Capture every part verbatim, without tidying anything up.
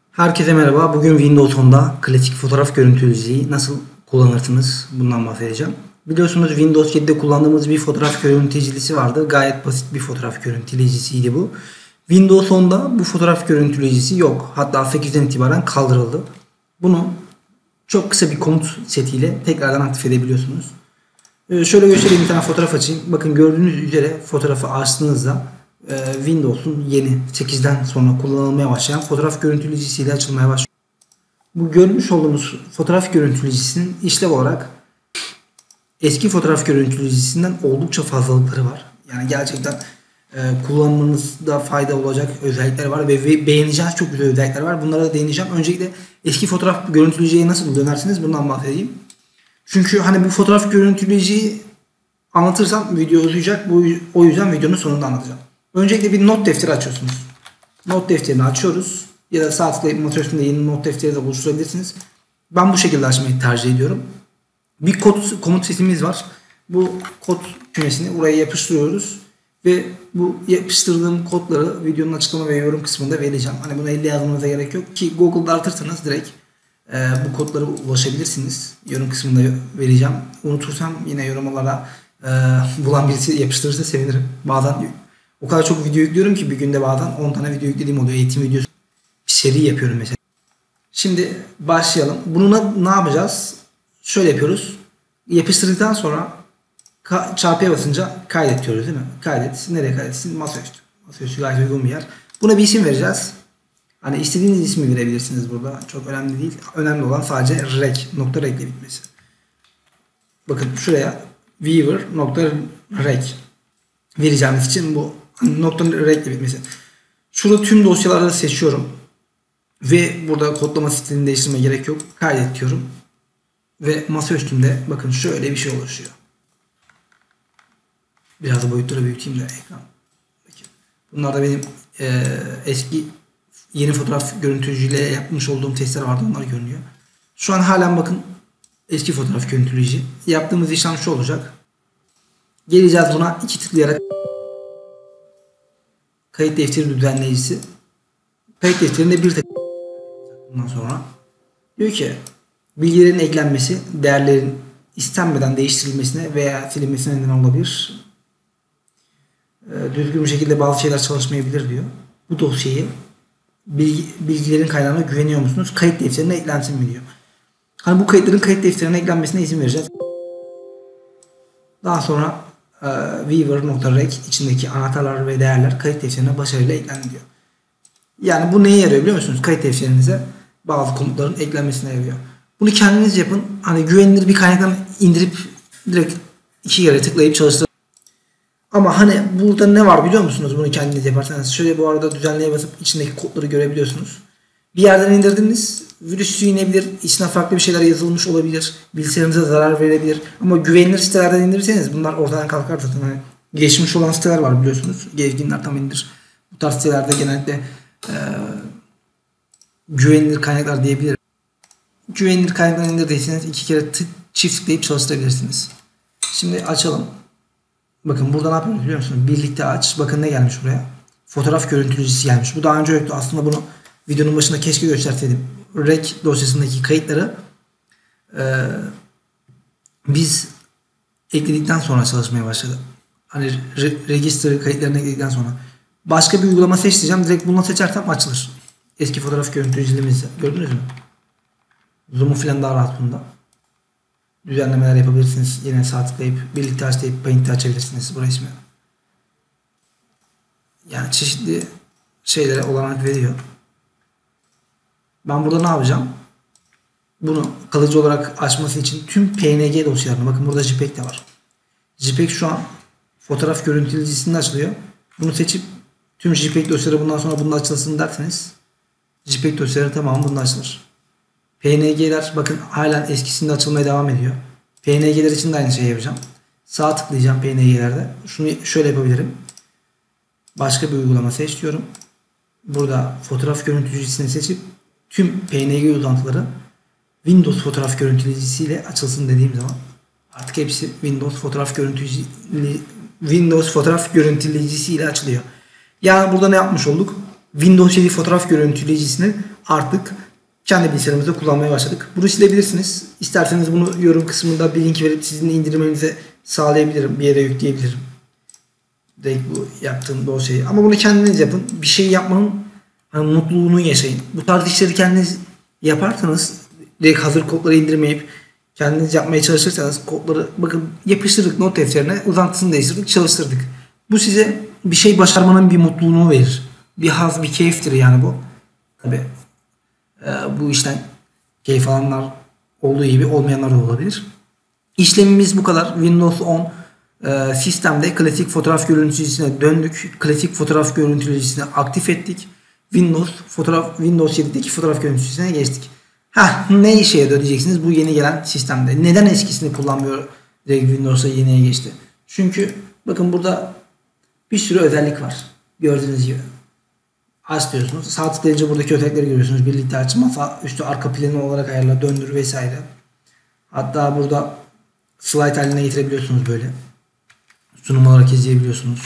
Herkese merhaba. Bugün Windows onda klasik fotoğraf görüntüleyiciyi nasıl kullanırsınız bundan bahsedeceğim. Biliyorsunuz Windows yedide kullandığımız bir fotoğraf görüntüleyicisi vardı. Gayet basit bir fotoğraf görüntüleyicisiydi bu. Windows onda bu fotoğraf görüntüleyicisi yok. Hatta sekizden itibaren kaldırıldı. Bunu çok kısa bir komut setiyle tekrardan aktif edebiliyorsunuz. Ee, şöyle göstereyim, bir tane fotoğraf açayım. Bakın gördüğünüz üzere fotoğrafı açtığınızda Windows'un yeni sekizden sonra kullanılmaya başlayan fotoğraf görüntüleyicisiyle açılmaya başlıyor. Bu görmüş olduğumuz fotoğraf görüntüleyicisinin işlev olarak eski fotoğraf görüntüleyicisinden oldukça fazlalıkları var. Yani gerçekten e, kullanmanızda fayda olacak özellikler var ve beğeneceğiniz çok güzel özellikler var. Bunlara da değineceğim. Öncelikle eski fotoğraf görüntüleyiciye nasıl dönersiniz bundan bahsedeyim. Çünkü hani bu fotoğraf görüntüleyiciyi anlatırsam video uzayacak. Bu, o yüzden videonun sonunda anlatacağım. Öncelikle bir not defteri açıyorsunuz. Not defterini açıyoruz. Ya da sağ tıklayıp masa üstünde yeni not defteri de oluşturabilirsiniz. Ben bu şekilde açmayı tercih ediyorum. Bir kod, komut setimiz var. Bu kod kümesini buraya yapıştırıyoruz. Ve bu yapıştırdığım kodları videonun açıklama ve yorum kısmında vereceğim. Hani bunu elle yazmanıza gerek yok ki Google'da aratırsanız direkt e, bu kodlara ulaşabilirsiniz. Yorum kısmında vereceğim. Unutursam yine yorumlara e, bulan birisi yapıştırırsa sevinirim. Bazen o kadar çok video yüklüyorum ki bir günde bazen on tane video yüklediğim oluyor. Eğitim videosu bir seri yapıyorum mesela. Şimdi başlayalım. Bunu ne yapacağız? Şöyle yapıyoruz. Yapıştırdıktan sonra çarpıya basınca kaydet diyoruz değil mi? Kaydet. Nereye kaydetsin? Masaüstü. Masaüstü gayet uygun bir yer. Buna bir isim vereceğiz. Hani istediğiniz ismi verebilirsiniz burada. Çok önemli değil. Önemli olan sadece rec. Nokta rec ile bitmesi. Bakın şuraya viewer nokta rec vereceğimiz için bu nokta rec ile bitmesi. Şurada tüm dosyaları seçiyorum. Ve burada kodlama stilini değiştirmeye gerek yok. Kaydet diyorum. Ve masa üstünde bakın şöyle bir şey oluşuyor. Biraz da boyutları büyüteyim de ekran. Bunlar da benim e, eski yeni fotoğraf görüntüleyiciyle yapmış olduğum testler vardı. Onlar görünüyor. Şu an halen bakın eski fotoğraf görüntüleyici. Yaptığımız işlem şu olacak. Geleceğiz buna iki tıklayarak kayıt defteri düzenleyicisi. Kayıt defterinde bir tık bundan sonra diyor ki bilgilerin eklenmesi değerlerin istenmeden değiştirilmesine veya silinmesine neden olabilir. Ee, düzgün bir şekilde bazı şeyler çalışmayabilir diyor. Bu dosyayı bilgi, bilgilerin kaynağına güveniyor musunuz? Kayıt defterine eklensin mi diyor. Hani bu kayıtların kayıt defterine eklenmesine izin vereceğiz. Daha sonra e, viewer nokta rec içindeki anahtarlar ve değerler kayıt defterine başarıyla eklendi diyor. Yani bu neye yarıyor biliyor musunuz? Kayıt defterinize bazı komutların eklenmesine yarıyor. Bunu kendiniz yapın. Hani güvenilir bir kaynaktan indirip direkt iki kere tıklayıp çalıştırın. Ama hani burada ne var biliyor musunuz bunu kendiniz yaparsanız? Şöyle bu arada düzenleye basıp içindeki kodları görebiliyorsunuz. Bir yerden indirdiniz. Virüs inebilir. İçine farklı bir şeyler yazılmış olabilir. Bilgisayarınıza zarar verebilir. Ama güvenilir sitelerden indirirseniz bunlar ortadan kalkar zaten. Hani geçmiş olan siteler var biliyorsunuz. Gezginler tam indir. Bu tarz sitelerde genellikle e, güvenilir kaynaklar diyebilirim. Güvenilir kaynaklar indirdiyseniz iki kere tık, çift tıklayıp çalıştırabilirsiniz. Şimdi açalım. Bakın burada ne yapıyoruz biliyor musunuz? Birlikte aç. Bakın ne gelmiş buraya. Fotoğraf görüntüleyicisi gelmiş. Bu daha önce yoktu. Aslında bunu videonun başında keşke gösterseydim. Rec dosyasındaki kayıtları e, biz ekledikten sonra çalışmaya başladı. Hani re register kayıtlarını ekledikten sonra. Başka bir uygulama seçeceğim. Direkt bunu seçersem açılır. Eski fotoğraf görüntüleyicimizi gördünüz mü? Zoom'u falan daha rahat bunda. Düzenlemeler yapabilirsiniz. Yine sağ tıklayıp birlikte aç deyip Paint'i açabilirsiniz. Bu resmi. Yani çeşitli şeylere olanak veriyor. Ben burada ne yapacağım? Bunu kalıcı olarak açması için tüm P N G dosyalarını, bakın burada JPEG de var. JPEG şu an fotoğraf görüntüleyicisinde açılıyor. Bunu seçip tüm JPEG dosyaları bundan sonra bunda açılsın derseniz JPEG dosyaları tamamı bunda açılır. P N G'ler bakın halen eskisinde açılmaya devam ediyor. P N G'ler için de aynı şeyi yapacağım. Sağ tıklayacağım P N G'lerde. Şunu şöyle yapabilirim. Başka bir uygulama seç diyorum. Burada fotoğraf görüntüleyicisini seçip tüm P N G uzantıları Windows fotoğraf görüntüleyicisiyle açılsın dediğim zaman artık hepsi Windows fotoğraf görüntüleyicisi Windows fotoğraf görüntüleyicisiyle açılıyor. Yani burada ne yapmış olduk? Windows yedi fotoğraf görüntüleyicisini artık kendi bilgisayarımızda kullanmaya başladık. Bunu silebilirsiniz. İsterseniz bunu yorum kısmında bir link verip sizin indirmenizi sağlayabilirim. Bir yere yükleyebilirim. Direkt bu yaptığım dosyayı. Ama bunu kendiniz yapın. Bir şey yapmanın hani mutluluğunu yaşayın. Bu tarz işleri kendiniz yaparsanız, direkt hazır kodları indirmeyip kendiniz yapmaya çalışırsanız kodları bakın yapıştırdık not defterine, uzantısını değiştirdik, çalıştırdık. Bu size bir şey başarmanın bir mutluluğunu verir. Bir haz, bir keyiftir yani bu. Tabii e, bu işten keyif alanlar olduğu gibi olmayanlar da olabilir. İşlemimiz bu kadar. Windows on e, sistemde klasik fotoğraf görüntüleyicisine döndük. Klasik fotoğraf görüntüleyicisini aktif ettik. Windows fotoğraf Windows yedideki fotoğraf görüntüleyicisine geçtik. Heh, ne işe yarıyor diyeceksiniz bu yeni gelen sistemde. Neden eskisini kullanmıyor, direkt Windows'a yeniye geçti? Çünkü bakın burada bir sürü özellik var. Gördüğünüz gibi. Aç diyorsunuz. Sağ tıklayınca buradaki özellikleri görüyorsunuz. Birlikte aç, masa üstü arka planı olarak ayarla, döndür vesaire. Hatta burada slide haline getirebiliyorsunuz böyle. Sunum olarak izleyebiliyorsunuz.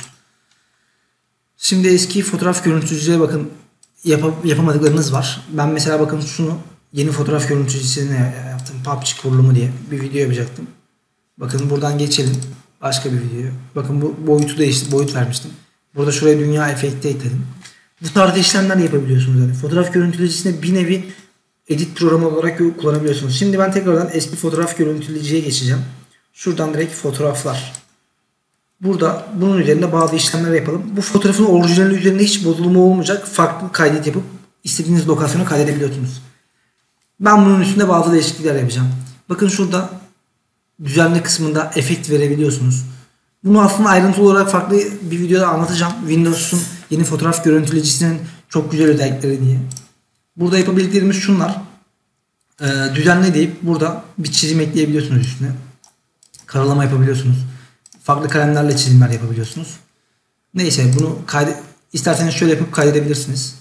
Şimdi eski fotoğraf görüntücüye bakın, yap yapamadıklarınız var. Ben mesela bakın şunu yeni fotoğraf görüntücüsüne yaptım. P U B G kurulumu diye bir video yapacaktım. Bakın buradan geçelim. Başka bir video. Bakın bu boyutu değişti. Boyut vermiştim. Burada şuraya dünya efekti ekledim. Bu tarz işlemler yapabiliyorsunuz. Yani fotoğraf görüntüleyicisine bir nevi edit programı olarak kullanabiliyorsunuz. Şimdi ben tekrardan eski fotoğraf görüntüleyiciye geçeceğim. Şuradan direkt fotoğraflar. Burada bunun üzerinde bazı işlemler yapalım. Bu fotoğrafın orijinali üzerinde hiç bozulma olmayacak. Farklı kaydet yapıp istediğiniz lokasyona kaydedebiliyorsunuz. Ben bunun üstünde bazı değişiklikler yapacağım. Bakın şurada düzenle kısmında efekt verebiliyorsunuz. Bunu aslında ayrıntılı olarak farklı bir videoda anlatacağım. Windows'un yeni fotoğraf görüntüleyicisinin çok güzel özellikleri diye. Burada yapabildiklerimiz şunlar. Ee, düzenle deyip burada bir çizim ekleyebiliyorsunuz üstüne. Karalama yapabiliyorsunuz. Farklı kalemlerle çizimler yapabiliyorsunuz. Neyse bunu kaydet isterseniz şöyle yapıp kaydedebilirsiniz.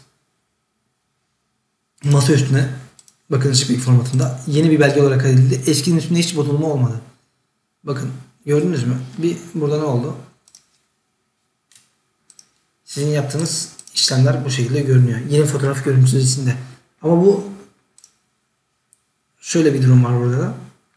Masa üstüne bakın JPEG formatında yeni bir belge olarak kaydedildi. Eskinin üstünde hiç bozulma olmadı. Bakın gördünüz mü? Bir burada ne oldu? Sizin yaptığınız işlemler bu şekilde görünüyor. Yeni fotoğraf görüntüleyicisinde. Ama bu şöyle bir durum var burada da.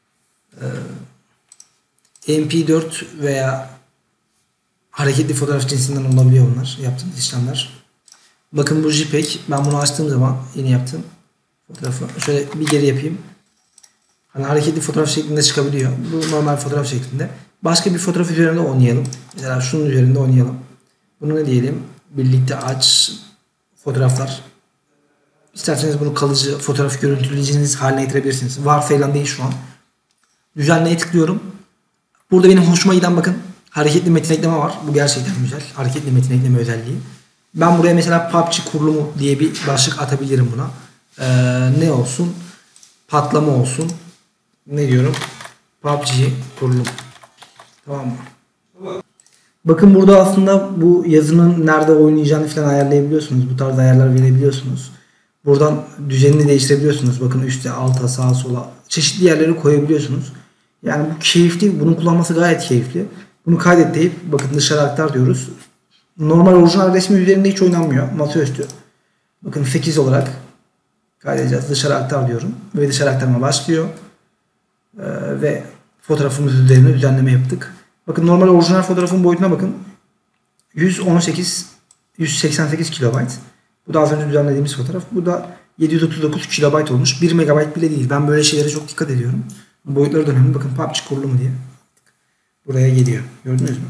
Ee, M P dört veya hareketli fotoğraf cinsinden olabiliyor bunlar. Yaptığımız işlemler. Bakın bu JPEG. Ben bunu açtığım zaman yeni yaptım fotoğrafı. Şöyle bir geri yapayım. Hani hareketli fotoğraf şeklinde çıkabiliyor. Bu normal fotoğraf şeklinde. Başka bir fotoğraf üzerinde oynayalım. Mesela şunun üzerinde oynayalım. Bunu ne diyelim? Birlikte aç fotoğraflar. İsterseniz bunu kalıcı fotoğraf görüntüleyiciniz haline getirebilirsiniz. Varsayılan değil şu an. Düzenleye tıklıyorum. Burada benim hoşuma giden bakın hareketli metin ekleme var. Bu gerçekten güzel. Hareketli metin ekleme özelliği. Ben buraya mesela P U B G kurulumu diye bir başlık atabilirim buna. Ee, ne olsun? Patlama olsun. Ne diyorum? P U B G kurulum. Tamam mı? Bakın burada aslında bu yazının nerede oynayacağını falan ayarlayabiliyorsunuz. Bu tarz ayarlar verebiliyorsunuz. Buradan düzenini değiştirebiliyorsunuz. Bakın üstte, alta, sağa, sola çeşitli yerleri koyabiliyorsunuz. Yani bu keyifli. Bunun kullanması gayet keyifli. Bunu kaydet deyip bakın dışarı aktar diyoruz. Normal orijinal resmi üzerinde hiç oynanmıyor. Masaüstü. Bakın sekiz olarak kaydedeceğiz. Dışarı aktar diyorum. Ve dışarı aktarma başlıyor. Ee, ve fotoğrafımız üzerine düzenleme yaptık. Bakın normal orijinal fotoğrafın boyutuna bakın. yüz on sekiz yüz seksen sekiz kilobayt. Bu da az önce düzenlediğimiz fotoğraf. Bu da yedi yüz otuz dokuz kilobayt olmuş. bir megabayt bile değil. Ben böyle şeylere çok dikkat ediyorum. Boyutları da önemli. Bakın P U B G kurulumu diye. Buraya geliyor. Gördünüz mü?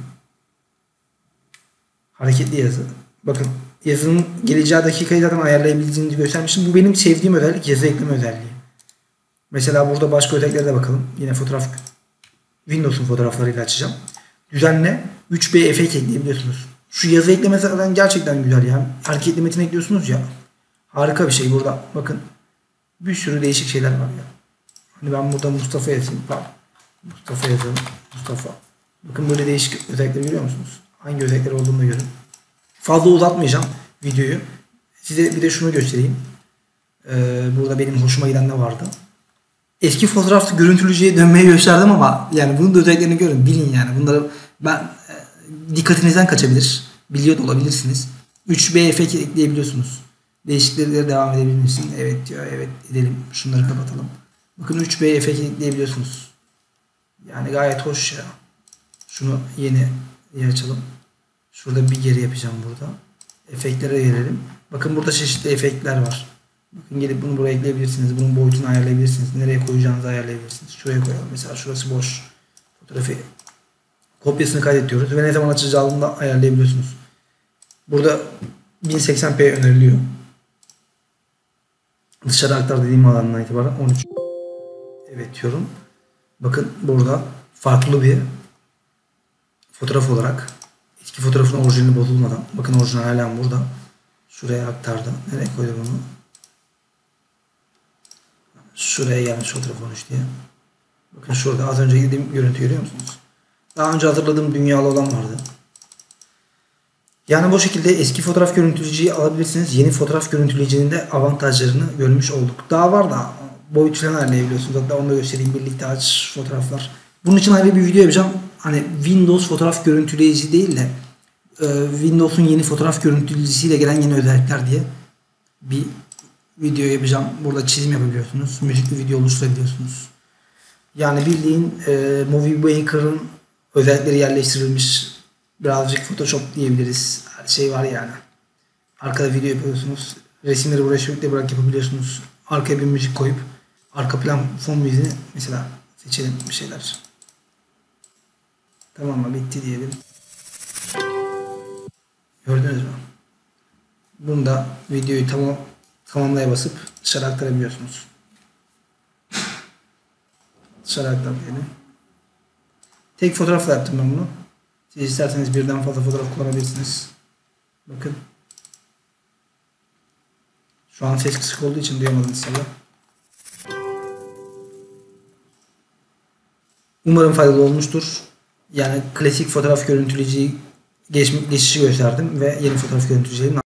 Hareketli yazı. Bakın yazının geleceği dakikayı zaten ayarlayabildiğinizi göstermiştim. Bu benim sevdiğim özellik, yazı ekleme özelliği. Mesela burada başka özelliklere de bakalım. Yine fotoğraf Windows'un fotoğraflarıyla açacağım. Düzenle üç B efekt ekleyebiliyorsunuz. Şu yazı ekleme zaten gerçekten güzel yani. Hareketli metin ekliyorsunuz ya. Harika bir şey burada. Bakın bir sürü değişik şeyler var ya. Hani ben burada Mustafa yazayım. Bak. Mustafa yazalım. Mustafa. Bakın böyle değişik özellikleri görüyor musunuz? Hangi özellikler olduğunu da görün. Fazla uzatmayacağım videoyu. Size bir de şunu göstereyim. Ee, burada benim hoşuma giden ne vardı? Eski fotoğraf görüntülücüye dönmeyi gösterdim ama yani bunun da özelliklerini görün. Bilin yani. Bunları ben e, dikkatinizden kaçabilir. Biliyor da olabilirsiniz. üç B efekt ekleyebiliyorsunuz. Değişikliklere devam edebilir misin? Evet diyor. Evet edelim. Şunları kapatalım. Bakın üç B efekt ekleyebiliyorsunuz. Yani gayet hoş ya. Şunu yeni açalım. Şurada bir geri yapacağım burada. Efektlere gelelim. Bakın burada çeşitli efektler var. Bakın gelip bunu buraya ekleyebilirsiniz. Bunun boyutunu ayarlayabilirsiniz. Nereye koyacağınızı ayarlayabilirsiniz. Şuraya koyalım. Mesela şurası boş. Fotoğrafı kopyasını kaydediyoruz ve ne zaman açacağını da ayarlayabiliyorsunuz. Burada bin seksen p öneriliyor. Dışarı aktar dediğim alandan itibaren on üç. Evet diyorum. Bakın burada farklı bir fotoğraf olarak eski fotoğrafın orijinali bozulmadan, bakın orijinal halen burada. Şuraya aktardı. Nereye koydum bunu? Şuraya gelmiş fotoğraf on üç diye. Bakın şurada az önce dediğim görüntü görüyor musunuz? Daha önce hazırladığım dünyalı olan vardı. Yani bu şekilde eski fotoğraf görüntüleyiciyi alabilirsiniz. Yeni fotoğraf görüntüleyicinin de avantajlarını görmüş olduk. Daha var da boyut falan ayarlayabiliyorsunuz. Hatta onu da göstereyim. Birlikte aç fotoğraflar. Bunun için ayrı bir video yapacağım. Hani Windows fotoğraf görüntüleyici değil de e, Windows'un yeni fotoğraf görüntüleyicisiyle gelen yeni özellikler diye bir video yapacağım. Burada çizim yapabiliyorsunuz. Müzikli video oluşturabiliyorsunuz. Yani bildiğin e, Movie Maker'ın özellikleri yerleştirilmiş birazcık Photoshop diyebiliriz. Her şey var yani. Arkada video yapıyorsunuz. Resimleri buraya sürekli bırak yapabiliyorsunuz. Arkaya bir müzik koyup arka plan fon müziği mesela seçelim bir şeyler. Tamam mı? Bitti diyelim. Gördünüz mü? Bunda videoyu tamam tamamlaya basıp dışarı aktarabiliyorsunuz. Dışarı aktar diyelim. Tek fotoğrafla yaptım ben bunu. Siz isterseniz birden fazla fotoğraf kullanabilirsiniz. Bakın. Şu an ses kısık olduğu için duyamadım inşallah. Umarım faydalı olmuştur. Yani klasik fotoğraf görüntüleyiciyi geç, geçişi gösterdim ve yeni fotoğraf görüntüleyicinin